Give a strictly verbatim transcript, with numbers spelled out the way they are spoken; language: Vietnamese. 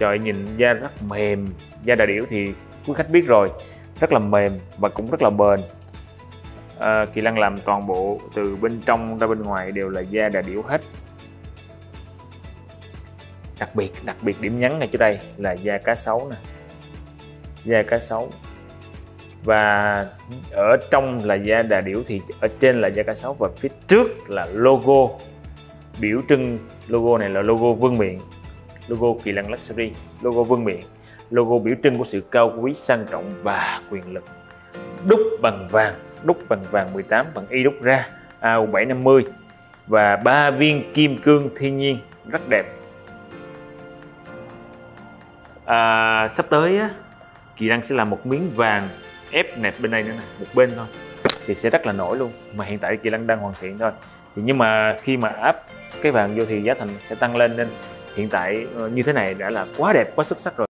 Trời, nhìn da rất mềm, da đà điểu thì quý khách biết rồi, rất là mềm và cũng rất là bền. à, Kỳ Lân làm toàn bộ từ bên trong ra bên ngoài đều là da đà điểu hết. Đặc biệt đặc biệt điểm nhấn này chỗ đây là da cá sấu nè, da cá sấu, và ở trong là da đà điểu thì ở trên là da cá sấu, và phía trước là logo biểu trưng. Logo này là logo vương miện, logo Kỳ Lân Luxury, logo vương miện, logo biểu trưng của sự cao quý, sang trọng và quyền lực. Đúc bằng vàng, đúc bằng vàng mười tám bằng y đúc ra A U bảy năm mươi, và ba viên kim cương thiên nhiên rất đẹp. à, Sắp tới á, Kỳ Lân sẽ làm một miếng vàng ép nẹp bên đây nữa nè, một bên thôi thì sẽ rất là nổi luôn, mà hiện tại Kỳ Lân đang hoàn thiện thôi. Thì nhưng mà khi mà áp cái vàng vô thì giá thành sẽ tăng lên, nên hiện tại như thế này đã là quá đẹp, quá xuất sắc rồi.